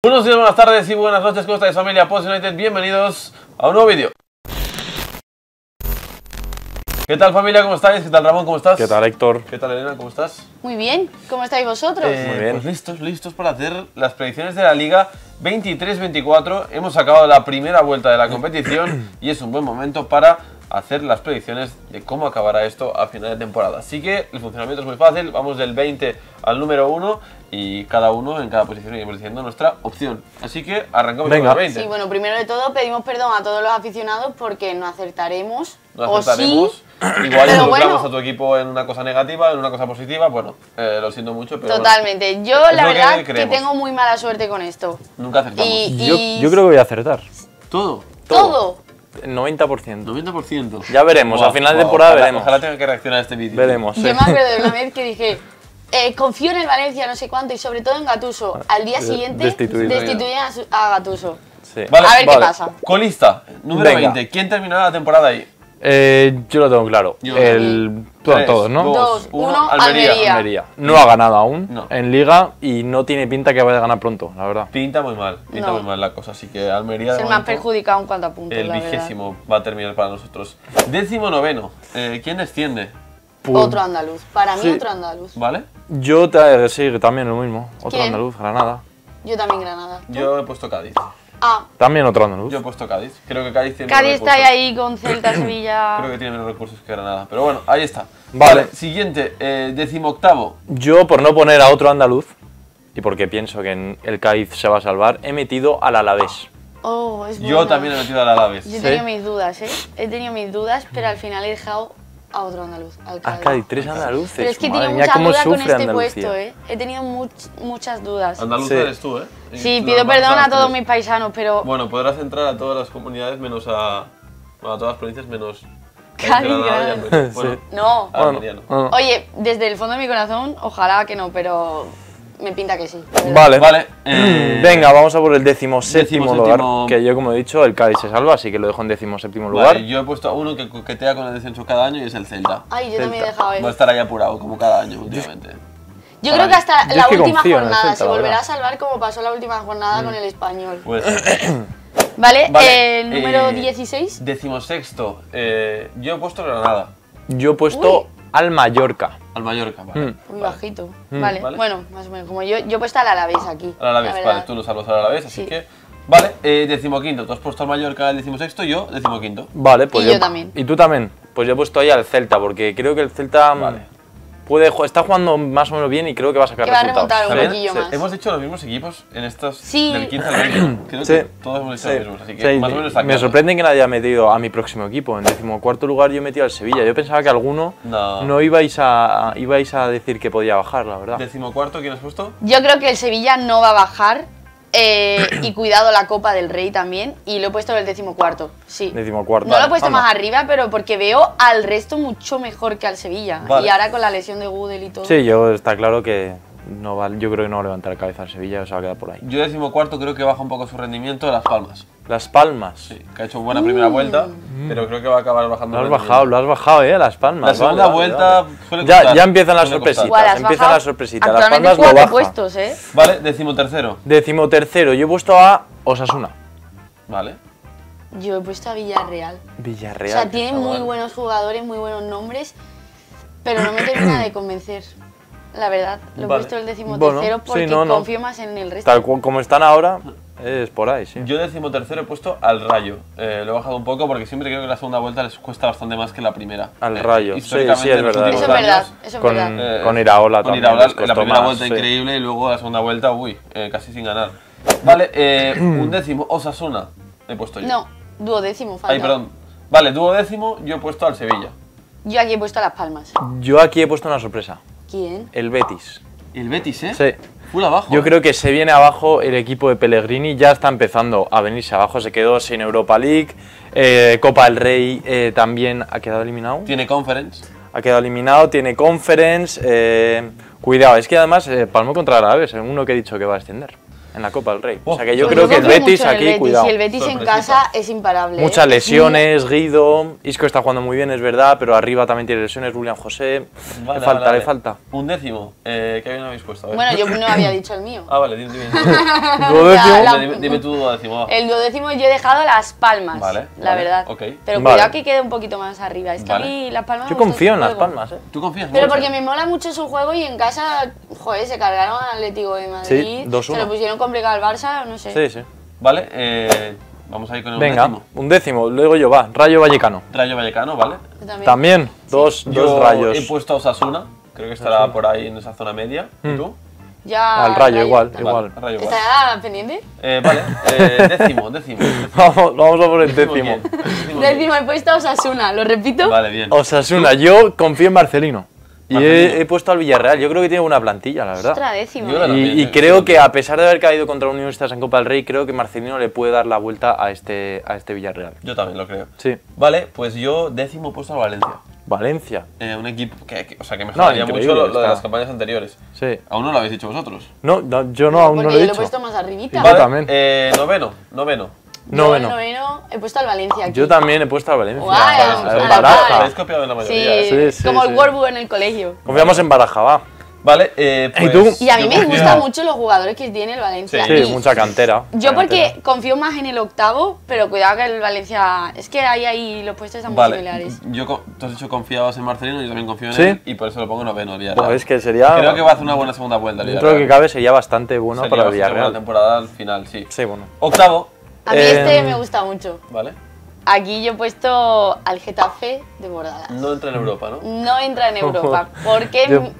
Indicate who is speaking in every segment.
Speaker 1: Buenos días, buenas tardes y buenas noches, ¿cómo estáis, familia Post United? Bienvenidos a un nuevo vídeo. ¿Qué tal, familia? ¿Cómo estáis? ¿Qué tal, Ramón? ¿Cómo estás?
Speaker 2: ¿Qué tal, Héctor?
Speaker 1: ¿Qué tal, Elena? ¿Cómo estás?
Speaker 3: Muy bien, ¿cómo estáis vosotros?
Speaker 2: Muy bien.
Speaker 1: Pues listos para hacer las predicciones de la Liga 23-24. Hemos acabado la primera vuelta de la competición y es un buen momento para hacer las predicciones de cómo acabará esto a final de temporada. Así que el funcionamiento es muy fácil, vamos del 20 al número 1 y cada uno en cada posición iremos diciendo nuestra opción. Así que arrancamos con el 20.
Speaker 3: Sí, bueno, primero de todo pedimos perdón a todos los aficionados porque no acertaremos.
Speaker 1: No acertaremos.
Speaker 3: Sí,
Speaker 1: igual involucramos
Speaker 3: bueno,
Speaker 1: a tu equipo en una cosa negativa, en una cosa positiva. Bueno, lo siento mucho, pero
Speaker 3: totalmente.
Speaker 1: bueno,
Speaker 3: Yo
Speaker 1: es
Speaker 3: la
Speaker 1: lo
Speaker 3: verdad que
Speaker 1: creemos.
Speaker 3: tengo muy mala suerte con esto.
Speaker 1: Nunca acertamos.
Speaker 2: Yo creo que voy a acertar.
Speaker 1: Todo.
Speaker 3: Todo.
Speaker 2: 90%.
Speaker 1: 90%.
Speaker 2: Ya veremos, a final de temporada veremos.
Speaker 1: Ojalá tenga que reaccionar a este vídeo.
Speaker 2: Veremos.
Speaker 3: Yo me acuerdo de una vez que dije, confío en el Valencia, no sé cuánto, y sobre todo en Gattuso. Al día siguiente
Speaker 2: Destituido.
Speaker 3: destituyen a Gattuso.
Speaker 2: Sí.
Speaker 1: Vale,
Speaker 3: A ver qué pasa.
Speaker 1: Colista, número
Speaker 2: Venga.
Speaker 1: 20. ¿Quién terminará la temporada ahí?
Speaker 2: Yo lo tengo claro.
Speaker 1: Yo
Speaker 2: Todos, ¿no?
Speaker 3: 2, 1,
Speaker 1: Almería.
Speaker 3: Almería.
Speaker 2: Almería. No ha ganado aún
Speaker 1: No.
Speaker 2: en Liga y no tiene pinta que vaya a ganar pronto, la verdad.
Speaker 1: Pinta muy mal la cosa. Así que Almería
Speaker 3: Es
Speaker 1: de
Speaker 3: el más
Speaker 1: momento,
Speaker 3: perjudicado en cuanto a puntos,
Speaker 1: el
Speaker 3: la verdad.
Speaker 1: 20º va a terminar para nosotros. 19º. ¿Quién desciende?
Speaker 3: Otro andaluz. Para mí,
Speaker 2: Sí.
Speaker 3: otro andaluz.
Speaker 1: ¿Vale?
Speaker 2: Sí, también lo mismo. Otro
Speaker 3: ¿Quién?
Speaker 2: andaluz, Granada.
Speaker 3: Yo también Granada.
Speaker 1: Yo he puesto Cádiz.
Speaker 3: Ah,
Speaker 2: También otro andaluz.
Speaker 1: Yo he puesto Cádiz. Creo que Cádiz tiene
Speaker 3: Cádiz
Speaker 1: menos
Speaker 3: está
Speaker 1: recursos.
Speaker 3: ahí con Celta, Sevilla.
Speaker 1: Creo que tiene menos recursos que Granada. Pero bueno, ahí está.
Speaker 2: Vale.
Speaker 1: Siguiente. 18º.
Speaker 2: Yo, por no poner a otro andaluz, y porque pienso que el Cádiz se va a salvar, he metido al Alavés.
Speaker 3: Oh, es
Speaker 1: Yo
Speaker 3: buena.
Speaker 1: también he metido al Alavés.
Speaker 3: Yo he
Speaker 2: Sí.
Speaker 3: tenido mis dudas, ¿eh? He tenido mis dudas, pero al final he dejado a otro andaluz, al Cádiz.
Speaker 2: Al Cádiz, 3 andaluces.
Speaker 3: Pero es que he
Speaker 2: Madre
Speaker 3: tenido
Speaker 2: mía,
Speaker 3: muchas
Speaker 2: cómo
Speaker 3: dudas con
Speaker 2: sufre
Speaker 3: este
Speaker 2: Andalucía.
Speaker 3: puesto, ¿eh? He tenido muchas dudas.
Speaker 1: Andaluz
Speaker 2: Sí.
Speaker 1: eres tú, ¿eh?
Speaker 3: Sí,
Speaker 1: Nos
Speaker 3: pido
Speaker 1: vamos
Speaker 3: perdón a
Speaker 1: las
Speaker 3: todos
Speaker 1: tres.
Speaker 3: mis paisanos, pero
Speaker 1: Bueno, podrás entrar a todas las comunidades menos a... Bueno, a todas las provincias menos...
Speaker 3: Cádiz,
Speaker 1: Granada y
Speaker 3: Granada.
Speaker 1: Almería. Bueno,
Speaker 2: Sí.
Speaker 3: no.
Speaker 1: Almería no.
Speaker 2: Ah.
Speaker 3: Oye, desde el fondo de mi corazón, ojalá que no, pero me pinta que sí. la verdad.
Speaker 2: Vale.
Speaker 1: Vale.
Speaker 2: Venga, vamos a por el 17º lugar,
Speaker 1: 17º.
Speaker 2: que yo, como he dicho, el Cádiz se salva, así que lo dejo en 17º lugar.
Speaker 1: Vale, yo he puesto a uno que coquetea con el descenso cada año y es el Celta.
Speaker 3: Ay, yo también he
Speaker 2: Celta.
Speaker 3: dejado
Speaker 1: Va a
Speaker 3: él.
Speaker 1: estar ahí apurado, como cada año últimamente.
Speaker 3: Yo creo que hasta
Speaker 2: Yo
Speaker 3: la
Speaker 2: es que
Speaker 3: última
Speaker 2: confío en el
Speaker 3: jornada
Speaker 2: Celta,
Speaker 3: se
Speaker 2: la
Speaker 3: volverá
Speaker 2: verdad.
Speaker 3: a salvar como pasó la última jornada con el Español.
Speaker 1: Pues,
Speaker 3: Vale,
Speaker 1: Vale,
Speaker 3: el número 16.
Speaker 1: 16º. Yo he puesto Granada.
Speaker 2: Yo he puesto
Speaker 3: Uy.
Speaker 2: al Mallorca.
Speaker 1: Al Mallorca, vale.
Speaker 3: Muy bajito. Vale.
Speaker 1: Vale.
Speaker 3: Bueno, más o menos. Como yo he puesto al Alavés aquí.
Speaker 1: Al Alavés,
Speaker 3: la verdad.
Speaker 1: vale, tú lo salvas al Alavés, así
Speaker 3: Sí.
Speaker 1: que... Vale, 15º. Tú has puesto al Mallorca el 16º, yo 15º.
Speaker 2: Vale, pues
Speaker 3: Y yo también.
Speaker 2: ¿Y tú también? Pues yo he puesto ahí al Celta, porque creo que el Celta está jugando más o menos bien y creo que va a sacar
Speaker 3: Que va a
Speaker 2: resultados.
Speaker 3: remontar un
Speaker 1: También,
Speaker 3: poquillo más.
Speaker 1: hemos hecho los mismos equipos en estos
Speaker 3: Sí.
Speaker 1: del 15 al 20. Creo
Speaker 2: Sí.
Speaker 1: que todos hemos hecho los mismos, así que
Speaker 2: Sí,
Speaker 1: más o menos está
Speaker 2: me
Speaker 1: claro.
Speaker 2: sorprende que nadie haya metido a mi próximo equipo. En 14º lugar yo he metido al Sevilla. Yo pensaba que alguno
Speaker 1: No.
Speaker 2: ibais a decir que podía bajar, la verdad.
Speaker 1: 14º, ¿quién has puesto?
Speaker 3: Yo creo que el Sevilla no va a bajar. Y cuidado la Copa del Rey también. Y lo he puesto en el 14º. Sí.
Speaker 2: 14º.
Speaker 3: No lo he puesto
Speaker 2: Anda.
Speaker 3: más arriba, pero porque veo al resto mucho mejor que al Sevilla.
Speaker 1: Vale.
Speaker 3: Y ahora con la lesión de Gudel y todo.
Speaker 2: Sí, está claro que no va, yo creo que no va a levantar cabeza al Sevilla, se va a quedar por ahí.
Speaker 1: Yo 14º creo que baja un poco su rendimiento de Las Palmas.
Speaker 2: Las Palmas.
Speaker 1: Sí, que ha hecho buena primera vuelta, pero creo que va a acabar bajando
Speaker 2: Lo has
Speaker 1: el
Speaker 2: bajado,
Speaker 1: rendimiento.
Speaker 2: Las Palmas.
Speaker 1: La segunda vuelta suele
Speaker 2: Ya,
Speaker 1: costar,
Speaker 2: ya empiezan las
Speaker 1: suele costar.
Speaker 2: sorpresitas.
Speaker 3: Igual, has
Speaker 2: Empiezan
Speaker 3: bajado
Speaker 2: las sorpresitas. Las
Speaker 3: actualmente
Speaker 2: Palmas lo
Speaker 3: 4
Speaker 2: baja.
Speaker 3: puestos, ¿eh?
Speaker 1: Vale, 13º.
Speaker 2: 13º, yo he puesto a Osasuna.
Speaker 1: Vale.
Speaker 3: Yo he puesto a Villarreal.
Speaker 2: Villarreal.
Speaker 3: O sea,
Speaker 2: que
Speaker 3: tiene
Speaker 2: está
Speaker 3: muy
Speaker 2: bueno.
Speaker 3: buenos jugadores, muy buenos nombres, pero no me termina de convencer. La verdad, lo he
Speaker 1: Vale.
Speaker 3: puesto el 13º
Speaker 2: Bueno, sí,
Speaker 3: porque
Speaker 2: no.
Speaker 3: confío más en el resto.
Speaker 2: Tal cual como están ahora, es por ahí, sí.
Speaker 1: Yo 13º he puesto al Rayo. Lo he bajado un poco porque siempre creo que la segunda vuelta les cuesta bastante más que la primera.
Speaker 2: Al Rayo, sí,
Speaker 1: históricamente,
Speaker 2: sí, es
Speaker 1: en los
Speaker 2: verdad.
Speaker 3: Eso
Speaker 1: últimos
Speaker 3: es verdad,
Speaker 1: años,
Speaker 3: eso es
Speaker 2: Con,
Speaker 3: verdad.
Speaker 2: con Iraola
Speaker 1: Con
Speaker 2: también.
Speaker 1: Iraola,
Speaker 2: les
Speaker 1: la
Speaker 2: costó
Speaker 1: primera
Speaker 2: más,
Speaker 1: vuelta
Speaker 2: sí.
Speaker 1: increíble y luego la segunda vuelta, casi sin ganar. Vale, 11º, Osasuna he puesto yo.
Speaker 3: No, duodécimo falta.
Speaker 1: Ay, perdón. Vale, 12º yo he puesto al Sevilla.
Speaker 3: Yo aquí he puesto a Las Palmas.
Speaker 2: Yo aquí he puesto una sorpresa.
Speaker 3: ¿Quién?
Speaker 2: El Betis.
Speaker 1: El Betis, ¿eh?
Speaker 2: Sí.
Speaker 1: Full abajo.
Speaker 2: Yo creo que se viene abajo el equipo de Pellegrini, ya está empezando a venirse abajo, se quedó sin Europa League, Copa del Rey también ha quedado eliminado.
Speaker 1: Tiene Conference.
Speaker 2: Ha quedado eliminado, tiene Conference, cuidado, es que además palmó contra el Alavés, uno que he dicho que va a descender. en la Copa del Rey.
Speaker 1: Oh,
Speaker 2: O sea que yo
Speaker 3: Pues
Speaker 2: creo que el
Speaker 3: confío
Speaker 2: Betis
Speaker 3: mucho en el
Speaker 2: aquí,
Speaker 3: Betis,
Speaker 2: cuidado.
Speaker 3: Y el Betis en
Speaker 1: Sorpresita.
Speaker 3: casa es imparable.
Speaker 2: Muchas
Speaker 3: ¿eh?
Speaker 2: lesiones, Guido, Isco está jugando muy bien, es verdad, pero arriba también tiene lesiones, William José.
Speaker 1: Vale,
Speaker 2: le falta,
Speaker 1: vale.
Speaker 2: le falta.
Speaker 1: Un décimo. ¿Qué bien habéis puesto? A ver.
Speaker 3: Bueno, yo no había dicho el mío.
Speaker 1: Ah, vale, dime.
Speaker 2: Duodécimo.
Speaker 3: la-
Speaker 1: Dime tu duodécimo. va.
Speaker 3: El duodécimo yo he dejado Las Palmas,
Speaker 1: Vale,
Speaker 3: la
Speaker 1: vale,
Speaker 3: verdad.
Speaker 1: ok.
Speaker 3: Pero
Speaker 2: Vale.
Speaker 3: cuidado que quede un poquito más arriba. Es que
Speaker 1: Vale.
Speaker 3: a mí Las Palmas
Speaker 2: Yo
Speaker 3: me gusta
Speaker 2: confío en
Speaker 3: su
Speaker 2: Las
Speaker 3: juego.
Speaker 2: Palmas,
Speaker 1: ¿Tú confías
Speaker 3: Pero
Speaker 1: mucho?
Speaker 3: porque me mola mucho su juego y en casa, joder, se cargaron al Atlético de Madrid.
Speaker 2: 2-1.
Speaker 3: Se lo pusieron complicado al Barça, no sé.
Speaker 2: Sí, sí.
Speaker 1: Vale, vamos a ir con el
Speaker 2: Venga,
Speaker 1: décimo.
Speaker 2: un décimo, luego yo va, Rayo Vallecano.
Speaker 1: Rayo Vallecano, ¿vale?
Speaker 3: Yo también.
Speaker 2: También, dos
Speaker 1: Yo
Speaker 2: rayos.
Speaker 1: he puesto a Osasuna, creo que estará por ahí en esa zona media. ¿Y tú?
Speaker 3: Ya,
Speaker 2: Al Rayo igual,
Speaker 3: también.
Speaker 2: igual.
Speaker 1: Vale, Rayo igual.
Speaker 3: ¿Está pendiente?
Speaker 1: Vale, décimo.
Speaker 2: Vamos a por el décimo.
Speaker 1: ¿Quién?
Speaker 3: Décimo he puesto a Osasuna, ¿lo repito?
Speaker 1: Vale, bien.
Speaker 2: Osasuna, yo confío en Marcelino. Y
Speaker 1: Marcelino.
Speaker 2: he puesto al Villarreal, yo creo que tiene una plantilla, la verdad.
Speaker 3: Otra décimo.
Speaker 1: Yo también,
Speaker 2: Y creo que a pesar de haber caído contra Unionistas en Copa del Rey, creo que Marcelino le puede dar la vuelta a este Villarreal.
Speaker 1: Yo también lo creo.
Speaker 2: Sí.
Speaker 1: Vale, pues yo décimo he puesto a Valencia.
Speaker 2: Valencia.
Speaker 1: Un equipo o sea, que mejoraría
Speaker 2: increíble,
Speaker 1: mucho lo de
Speaker 2: está.
Speaker 1: las campañas anteriores.
Speaker 2: Sí.
Speaker 1: Aún no lo habéis dicho vosotros.
Speaker 2: No, yo no, aún
Speaker 3: Porque
Speaker 2: no lo he
Speaker 3: yo lo he
Speaker 2: dicho.
Speaker 3: puesto más arribita.
Speaker 2: Vale.
Speaker 1: Vale,
Speaker 2: también.
Speaker 1: noveno.
Speaker 3: Yo
Speaker 2: Noveno.
Speaker 3: el noveno he puesto al Valencia aquí.
Speaker 2: Yo también he puesto a Valencia.
Speaker 3: Guau,
Speaker 2: A
Speaker 3: a la
Speaker 2: Baraja.
Speaker 3: par.
Speaker 1: Habéis copiado en la
Speaker 3: Sí,
Speaker 1: mayoría.
Speaker 2: Sí,
Speaker 3: como
Speaker 2: sí.
Speaker 3: el Worbu en el colegio.
Speaker 2: Confiamos en Baraja, va.
Speaker 1: Vale,
Speaker 2: ¿Y tú?
Speaker 1: pues
Speaker 3: Y a mí
Speaker 1: yo
Speaker 3: me
Speaker 1: confío-
Speaker 3: gustan mucho los jugadores que tiene el Valencia.
Speaker 1: Sí,
Speaker 2: Sí,
Speaker 3: Y
Speaker 2: mucha cantera.
Speaker 3: yo
Speaker 2: mucha
Speaker 3: porque
Speaker 2: cantera.
Speaker 3: confío más en el octavo, pero cuidado que el Valencia... Es que ahí los puestos están muy
Speaker 1: Vale,
Speaker 3: similares.
Speaker 1: tú has dicho confiabas en Marcelino, yo también confío en
Speaker 2: ¿Sí?
Speaker 1: él y por eso lo pongo noveno al Villarreal.
Speaker 2: Pues es que sería.
Speaker 1: Creo que va a hacer una buena segunda vuelta al
Speaker 2: Dentro de lo que
Speaker 1: Villarreal.
Speaker 2: cabe sería bastante bueno
Speaker 1: Sería
Speaker 2: para el
Speaker 1: bastante buena
Speaker 2: Villarreal.
Speaker 1: temporada al final, sí.
Speaker 2: Sí, bueno.
Speaker 1: Octavo,
Speaker 3: A mí este me gusta mucho.
Speaker 1: ¿vale?
Speaker 3: Aquí yo he puesto al Getafe de Bordalas.
Speaker 1: No entra en Europa, ¿no?
Speaker 3: No entra en Europa, porque...
Speaker 2: Yo-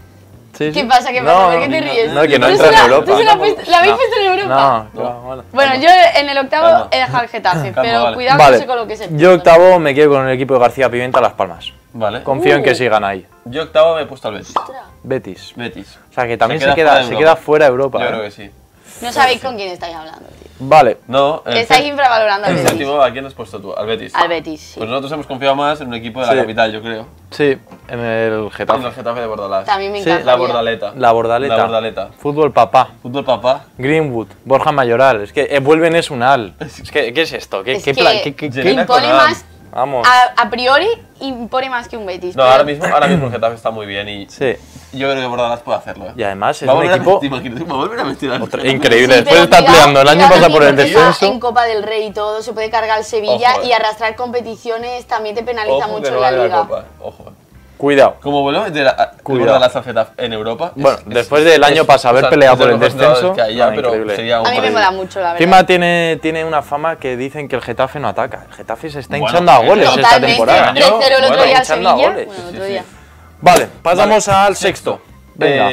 Speaker 2: Sí,
Speaker 3: ¿Qué
Speaker 2: sí.
Speaker 3: pasa? ¿Qué pasa? ¿Por qué te ríes?
Speaker 2: No, que no
Speaker 3: ¿Tú
Speaker 2: entra
Speaker 3: se
Speaker 2: en
Speaker 3: la-
Speaker 2: Europa.
Speaker 3: ¿Tú se la,
Speaker 1: No,
Speaker 3: la habéis
Speaker 1: no.
Speaker 3: puesto en Europa?
Speaker 2: No, claro, bueno.
Speaker 3: Bueno, yo en el octavo
Speaker 1: Calma.
Speaker 3: he dejado el Getafe,
Speaker 1: Calma,
Speaker 3: pero
Speaker 1: vale.
Speaker 3: cuidado que no
Speaker 2: Vale,
Speaker 3: sé con lo que se
Speaker 2: yo octavo me quedo con el equipo de García Pimienta Las Palmas.
Speaker 1: Vale.
Speaker 2: Confío en que sigan ahí.
Speaker 1: Yo octavo me he puesto al Betis.
Speaker 2: Betis.
Speaker 1: Betis.
Speaker 2: O sea que también
Speaker 1: Se
Speaker 2: se
Speaker 1: queda
Speaker 2: queda,
Speaker 1: fuera de Europa.
Speaker 2: fuera de Europa.
Speaker 1: Yo
Speaker 2: ¿eh?
Speaker 1: creo que sí.
Speaker 3: No sabéis con quién estáis hablando, tío.
Speaker 2: Vale.
Speaker 1: No,
Speaker 3: Estáis infravalorando al
Speaker 1: el
Speaker 3: Betis.
Speaker 1: séptimo, ¿a quién has puesto tú? Al Betis.
Speaker 3: Al Betis, sí.
Speaker 1: Pues nosotros hemos confiado más en un equipo de la
Speaker 2: Sí.
Speaker 1: capital, yo creo.
Speaker 2: Sí, en el
Speaker 1: En el
Speaker 2: Getafe.
Speaker 1: Getafe de Bordalás.
Speaker 3: También me
Speaker 2: Sí,
Speaker 3: encanta.
Speaker 1: La Bordaleta.
Speaker 2: La Bordaleta.
Speaker 1: La Bordaleta.
Speaker 2: Fútbol papá.
Speaker 1: Fútbol papá.
Speaker 2: Greenwood. Borja Mayoral. Es que vuelven es un al. Es que, ¿qué es esto? ¿Qué,
Speaker 3: Es
Speaker 2: qué
Speaker 3: que
Speaker 2: plan? ¿Qué-
Speaker 1: Llena
Speaker 3: impone
Speaker 1: con
Speaker 3: más,
Speaker 2: Vamos.
Speaker 3: a priori, impone más que un Betis.
Speaker 1: No,
Speaker 3: pero-
Speaker 1: ahora mismo el Getafe está muy bien y
Speaker 2: Sí.
Speaker 1: yo creo que Bordalás puede hacerlo. ¿eh?
Speaker 2: Y además es
Speaker 1: Va a
Speaker 2: un
Speaker 1: volver a
Speaker 2: equipo
Speaker 1: meter- imagínate, va a volver a meter al
Speaker 2: otra-
Speaker 1: Getafe.
Speaker 2: increíble.
Speaker 3: Sí,
Speaker 2: Después
Speaker 3: pero
Speaker 2: de estar
Speaker 3: cuidado-
Speaker 2: peleando el año
Speaker 3: cuidado
Speaker 2: pasado por el
Speaker 3: también porque está
Speaker 2: descenso.
Speaker 3: En Copa del Rey y todo, se puede cargar el Sevilla
Speaker 1: Ojo,
Speaker 3: y arrastrar competiciones también te penaliza
Speaker 1: Ojo
Speaker 3: mucho
Speaker 1: que
Speaker 3: en
Speaker 1: no
Speaker 3: la
Speaker 1: gane
Speaker 3: liga.
Speaker 1: Copa. Ojo.
Speaker 2: Cuidado.
Speaker 1: Como vuelve a meter a
Speaker 2: Cuidado.
Speaker 1: Bordalás al Getafe en Europa.
Speaker 2: Bueno, después del año pasado haber peleado
Speaker 1: es de
Speaker 2: por el
Speaker 1: los mejores
Speaker 2: descenso,
Speaker 1: que hay ya,
Speaker 2: ah,
Speaker 1: pero
Speaker 2: increíble.
Speaker 1: sería un
Speaker 3: A mí me
Speaker 1: partido.
Speaker 3: mola mucho, la verdad.
Speaker 2: Encima tiene una fama que dicen que el Getafe no ataca. El Getafe se está
Speaker 1: Bueno,
Speaker 2: hinchando a goles esta
Speaker 3: Totalmente,
Speaker 2: temporada.
Speaker 3: 3-0 el otro
Speaker 1: Bueno,
Speaker 3: día al
Speaker 2: hinchando a
Speaker 3: Sevilla.
Speaker 2: goles.
Speaker 3: Bueno, el
Speaker 1: Sí,
Speaker 3: otro
Speaker 1: sí,
Speaker 3: día.
Speaker 1: sí.
Speaker 2: Vale, pasamos
Speaker 1: Vale,
Speaker 2: al sexto. Venga.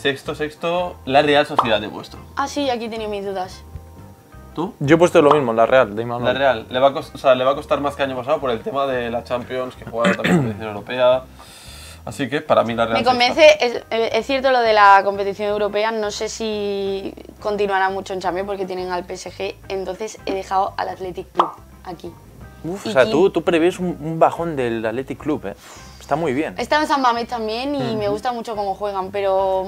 Speaker 1: Sexto, la Real Sociedad he puesto.
Speaker 3: Ah, sí, aquí tenía mis dudas.
Speaker 1: ¿Tú?
Speaker 2: Yo he puesto lo mismo, la Real. de Imanol.
Speaker 1: La Real. Le va a costar más que el año pasado por el tema de la Champions, que juega también competición europea. Así que para mí la Real
Speaker 3: Me convence, es cierto lo de la competición europea, no sé si continuará mucho en Champions porque tienen al PSG, entonces he dejado al Athletic Club aquí.
Speaker 2: Uf,
Speaker 3: Y
Speaker 2: o sea,
Speaker 3: Kim-
Speaker 2: tú prevés un bajón del Athletic Club, ¿eh? Está muy bien.
Speaker 3: He estado en San Mamés también y me gusta mucho cómo juegan, pero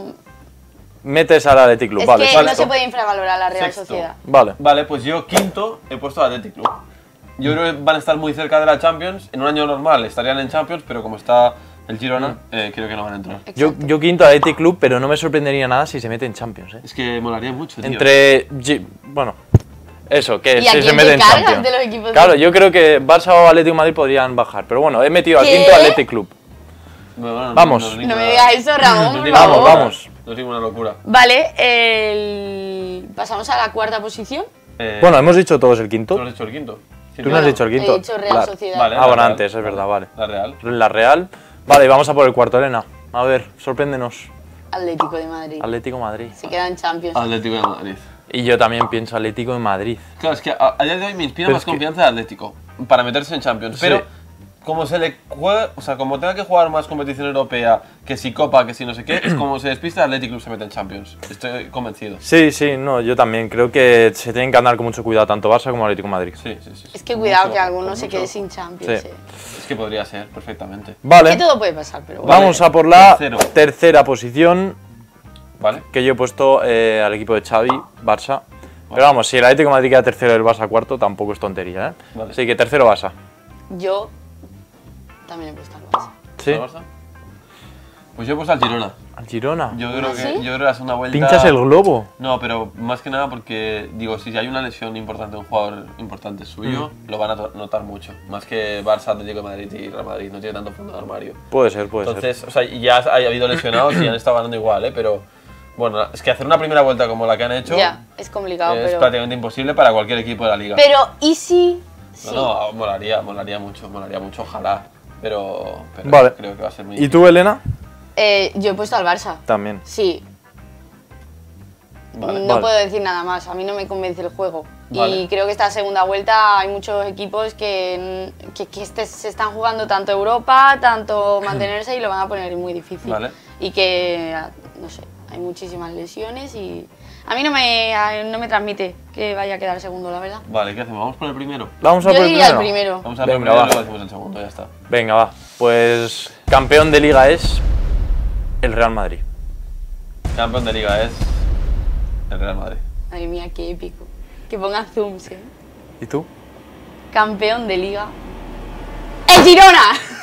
Speaker 2: Metes al Athletic Club,
Speaker 3: es
Speaker 2: vale.
Speaker 3: que
Speaker 2: vale.
Speaker 3: no se puede infravalorar la Real
Speaker 1: Sexto.
Speaker 3: Sociedad.
Speaker 2: Vale.
Speaker 1: Vale, pues yo quinto he puesto al Athletic Club. Yo creo que van a estar muy cerca de la Champions. En un año normal estarían en Champions, pero como está el Girona, creo que no van a entrar.
Speaker 2: Yo quinto Athletic Club, pero no me sorprendería nada si se mete en Champions, ¿eh?
Speaker 1: Es que molaría mucho, tío.
Speaker 2: Bueno, eso, que
Speaker 3: ¿Y a
Speaker 2: si se
Speaker 3: quién
Speaker 2: mete
Speaker 3: te
Speaker 2: en
Speaker 3: cargas
Speaker 2: Champions.
Speaker 3: de los equipos de-
Speaker 2: Claro, yo creo que Barça o Atlético de Madrid podrían bajar, pero bueno, he metido al
Speaker 3: ¿Qué?
Speaker 2: quinto Athletic Club.
Speaker 1: Bueno,
Speaker 2: Vamos.
Speaker 1: es
Speaker 3: No
Speaker 1: ninguna-
Speaker 3: me digas eso, Ramón,
Speaker 1: no es
Speaker 3: por
Speaker 1: ninguna
Speaker 3: favor.
Speaker 1: locura.
Speaker 2: Vamos.
Speaker 1: No es ninguna locura.
Speaker 3: Vale, pasamos a la cuarta posición.
Speaker 2: Bueno, hemos dicho todos el
Speaker 1: ¿tú
Speaker 2: quinto.
Speaker 1: no has dicho el quinto?
Speaker 2: Tú no has dicho el quinto.
Speaker 3: He dicho Real
Speaker 2: La-
Speaker 3: Sociedad.
Speaker 1: Vale.
Speaker 2: Ah,
Speaker 1: la
Speaker 2: bueno,
Speaker 1: Real.
Speaker 2: antes, es verdad, vale.
Speaker 1: La Real.
Speaker 2: La Real. Vale, vamos a por el cuarto, Elena. A ver, sorpréndenos.
Speaker 3: Atlético de Madrid.
Speaker 2: Atlético de Madrid.
Speaker 3: Se queda en Champions.
Speaker 1: Atlético de Madrid.
Speaker 2: Y yo también pienso Atlético de Madrid.
Speaker 1: Claro, es que a día de hoy me inspira
Speaker 2: Pero
Speaker 1: más
Speaker 2: es que-
Speaker 1: confianza el Atlético para meterse en Champions.
Speaker 2: Sí.
Speaker 1: Pero como se le juega, o sea, como tenga que jugar más competición europea, que si Copa, que si no sé qué, es como se despista, el Athletic Club se mete en Champions. Estoy convencido.
Speaker 2: Sí, sí, no, yo también. Creo que se tienen que andar con mucho cuidado tanto Barça como Atlético de Madrid.
Speaker 1: Sí, sí, sí.
Speaker 3: Es que cuidado
Speaker 1: Mucho,
Speaker 3: que alguno
Speaker 1: con
Speaker 3: se
Speaker 1: mucho.
Speaker 3: quede sin Champions.
Speaker 2: Sí.
Speaker 1: Es que podría ser, perfectamente.
Speaker 2: Vale,
Speaker 3: Que todo puede pasar, pero bueno.
Speaker 2: vamos a por la
Speaker 1: Tercero.
Speaker 2: tercera posición.
Speaker 1: Vale.
Speaker 2: Que yo he puesto al equipo de Xavi, Barça. Pero vamos, si el Atlético de Madrid queda tercero y el Barça cuarto, tampoco es tontería, ¿eh?
Speaker 1: Vale.
Speaker 2: Así que tercero Barça.
Speaker 3: Yo también he puesto al Barça.
Speaker 2: ¿Sí?
Speaker 1: ¿El Barça? Pues yo he puesto al Girona.
Speaker 2: Al Girona.
Speaker 1: Yo creo,
Speaker 3: ¿Sí?
Speaker 1: yo creo que la segunda vuelta...
Speaker 2: ¿Pinchas el globo?
Speaker 1: No, pero más que nada porque, digo, si hay una lesión importante de un jugador importante suyo, lo van a notar mucho. Más que Barça, Atlético de Madrid y Real Madrid, no tiene tanto fondo de armario.
Speaker 2: Puede ser, puede ser.
Speaker 1: Entonces, o sea, ya ha habido lesionados y han estado ganando igual, pero bueno, es que hacer una primera vuelta como la que han hecho
Speaker 3: Ya, es complicado,
Speaker 1: es
Speaker 3: pero...
Speaker 1: prácticamente imposible para cualquier equipo de la liga.
Speaker 3: Pero, ¿y si...? Sí.
Speaker 1: No, no, molaría mucho, ojalá, pero
Speaker 2: Vale.
Speaker 1: creo que va a ser muy
Speaker 2: ¿Y
Speaker 1: difícil.
Speaker 2: tú, Elena?
Speaker 3: Yo he puesto al Barça.
Speaker 2: También.
Speaker 3: Sí,
Speaker 1: Vale.
Speaker 3: no
Speaker 2: Vale.
Speaker 3: puedo decir nada más, a mí no me convence el juego.
Speaker 1: Vale.
Speaker 3: Y creo que esta segunda vuelta hay muchos equipos que se están jugando tanto Europa, tanto mantenerse y lo van a poner muy difícil.
Speaker 1: Vale.
Speaker 3: Y que, no sé, hay muchísimas lesiones y a mí no me transmite que vaya a quedar segundo, la verdad.
Speaker 1: Vale, ¿qué hacemos? ¿Vamos por el primero?
Speaker 2: Vamos a
Speaker 3: Yo
Speaker 2: por el
Speaker 3: diría el
Speaker 2: primero.
Speaker 3: primero.
Speaker 1: Vamos a por el
Speaker 2: Venga,
Speaker 1: primero
Speaker 2: va.
Speaker 1: y luego decimos el segundo, ya está.
Speaker 2: Venga, va. Pues campeón de liga es el Real Madrid.
Speaker 1: Campeón de liga es el Real Madrid.
Speaker 3: Madre mía, qué épico. Que pongan zooms, ¿eh?
Speaker 2: ¿Y tú?
Speaker 3: Campeón de liga. ¡El Girona!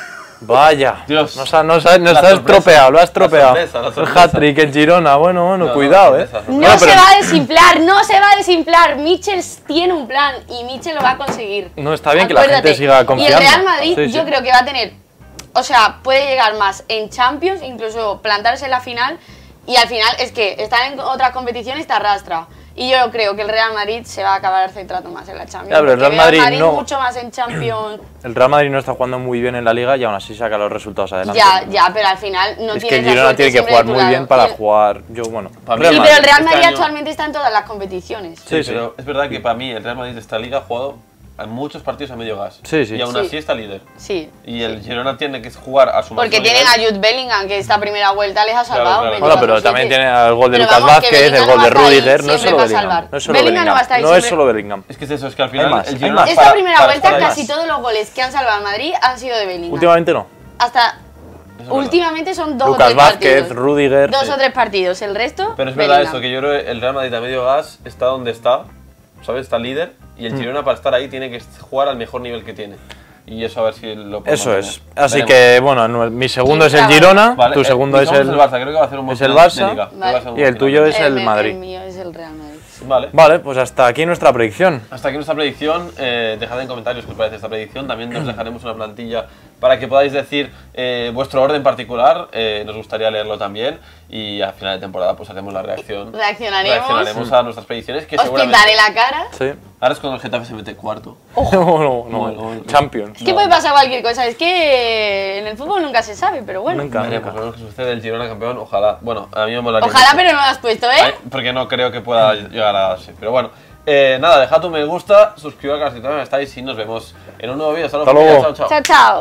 Speaker 2: Vaya,
Speaker 1: Dios.
Speaker 2: nos
Speaker 1: La
Speaker 2: has
Speaker 1: sorpresa.
Speaker 2: estropeado, lo has estropeado.
Speaker 1: La
Speaker 2: El
Speaker 1: sorpresa.
Speaker 2: hat-trick, el Girona, bueno,
Speaker 1: No,
Speaker 2: cuidado,
Speaker 1: sorpresa, sorpresa.
Speaker 3: No
Speaker 2: Bueno,
Speaker 3: se
Speaker 2: pero
Speaker 3: va a desinflar, no se va a desinflar. Mitchell tiene un plan y Mitchell lo va a conseguir.
Speaker 2: No, está bien que la
Speaker 3: Acuérdate.
Speaker 2: gente siga confiando.
Speaker 3: Y el Real Madrid
Speaker 2: Sí, sí.
Speaker 3: yo creo que va a tener, o sea, puede llegar más en Champions, incluso plantarse en la final. Y al final es que estar en otras competiciones te arrastra. Y yo creo que el Real Madrid se va a acabar centrando más en la Champions.
Speaker 2: Ya, pero el
Speaker 3: porque
Speaker 2: Real
Speaker 3: veo al
Speaker 2: Madrid no-
Speaker 3: mucho más en Champions.
Speaker 2: El Real Madrid no está jugando muy bien en la liga y aún así saca los resultados adelante.
Speaker 3: Ya, pero al final no
Speaker 2: Es que
Speaker 3: tienes
Speaker 2: el
Speaker 3: la
Speaker 2: Girona
Speaker 3: suerte
Speaker 2: tiene que
Speaker 3: siempre
Speaker 2: jugar
Speaker 3: de tu
Speaker 2: muy
Speaker 3: lado.
Speaker 2: bien
Speaker 3: Y
Speaker 2: para
Speaker 3: el-
Speaker 2: jugar. Yo, bueno,
Speaker 1: Para mí-
Speaker 2: Real
Speaker 3: Sí,
Speaker 2: Madrid.
Speaker 3: pero el Real
Speaker 1: Este
Speaker 3: Madrid
Speaker 1: año-
Speaker 3: actualmente está en todas las competiciones.
Speaker 1: Sí,
Speaker 2: Sí,
Speaker 1: pero es verdad que para mí el Real Madrid de esta liga ha jugado en muchos partidos a medio gas.
Speaker 2: Sí, sí.
Speaker 1: Y aún
Speaker 3: Sí.
Speaker 1: así está líder.
Speaker 3: Sí.
Speaker 1: Y el Girona tiene que jugar a su
Speaker 3: Porque
Speaker 1: máximo
Speaker 3: tienen a
Speaker 1: nivel.
Speaker 3: Jude Bellingham, que esta primera vuelta les ha salvado.
Speaker 1: claro.
Speaker 3: 24/7.
Speaker 2: Bueno, pero también tiene el gol de
Speaker 3: Pero
Speaker 2: Lucas
Speaker 3: vamos, que
Speaker 2: Vázquez, el
Speaker 3: Bellingham
Speaker 2: gol
Speaker 3: no
Speaker 2: de
Speaker 3: va a estar ahí
Speaker 2: Rudiger, no es
Speaker 3: siempre
Speaker 2: solo
Speaker 3: para
Speaker 2: Bellingham.
Speaker 3: salvar.
Speaker 2: No es solo
Speaker 3: Bellingham no
Speaker 2: Bellingham.
Speaker 3: va a estar ahí
Speaker 2: No es
Speaker 3: siempre.
Speaker 2: solo Bellingham.
Speaker 1: Es que es eso, es que al final
Speaker 2: más,
Speaker 1: el
Speaker 2: hay
Speaker 1: Girona...
Speaker 2: más.
Speaker 3: Esta
Speaker 1: para-
Speaker 3: primera
Speaker 1: para
Speaker 3: vuelta
Speaker 1: estar ahí-
Speaker 3: casi todos los goles que han salvado al Madrid han sido de Bellingham.
Speaker 2: Últimamente no.
Speaker 3: Hasta
Speaker 1: Eso es verdad.
Speaker 3: últimamente son dos o
Speaker 2: Lucas
Speaker 3: tres
Speaker 2: Vázquez,
Speaker 3: partidos.
Speaker 2: Rudiger.
Speaker 3: Dos o tres partidos, el resto
Speaker 1: Pero es verdad
Speaker 3: Bellingham.
Speaker 1: eso, que yo creo que el Real Madrid a medio gas está donde está, ¿sabes? Está líder. Y
Speaker 2: Mm.
Speaker 1: el Girona para estar ahí tiene que jugar al mejor nivel que tiene. Y eso a ver si lo puede
Speaker 2: Eso
Speaker 1: mantener.
Speaker 2: es. Así
Speaker 1: Veremos.
Speaker 2: que, bueno, mi segundo es el
Speaker 3: Vale.
Speaker 2: Girona,
Speaker 1: Vale,
Speaker 2: tu segundo
Speaker 1: mi
Speaker 2: es
Speaker 1: segundo
Speaker 2: el...
Speaker 1: Barça, creo que va a hacer un buen
Speaker 2: es el
Speaker 1: final
Speaker 2: Barça.
Speaker 1: de liga. Creo que va a ser un
Speaker 2: Y el
Speaker 1: buen
Speaker 2: tuyo
Speaker 1: final.
Speaker 2: es el Madrid.
Speaker 3: El mío es el Real Madrid.
Speaker 1: Vale.
Speaker 2: Vale, pues hasta aquí nuestra predicción.
Speaker 1: Hasta aquí nuestra predicción. Dejad en comentarios qué os parece esta predicción. También os dejaremos una plantilla para que podáis decir vuestro orden particular. Nos gustaría leerlo también. Y a final de temporada pues haremos la reacción.
Speaker 3: Reaccionaremos.
Speaker 1: A nuestras predicciones. Que
Speaker 3: Os
Speaker 1: seguramente...
Speaker 3: pintaré la cara.
Speaker 2: Sí.
Speaker 1: Ahora es cuando el Getafe se mete cuarto.
Speaker 2: No, no,
Speaker 1: Bueno,
Speaker 2: Champions.
Speaker 3: Es que puede pasar cualquier cosa, es que en el fútbol nunca se sabe, pero bueno.
Speaker 2: Nunca,
Speaker 1: Veremos,
Speaker 2: nunca.
Speaker 1: veremos qué sucede. El Girona campeón, ojalá. Bueno, a mí me molaría.
Speaker 3: Ojalá,
Speaker 1: mucho.
Speaker 3: pero no lo has puesto,
Speaker 1: Ay,
Speaker 3: ¿eh?
Speaker 1: porque no creo que pueda llegar a darse. Pero bueno, nada, dejad un me gusta, suscribiros al canal si todavía no estáis y nos vemos en un nuevo vídeo. Hasta
Speaker 2: Hasta
Speaker 1: luego.
Speaker 2: luego.
Speaker 1: Chao, chao.
Speaker 3: Chao, chao.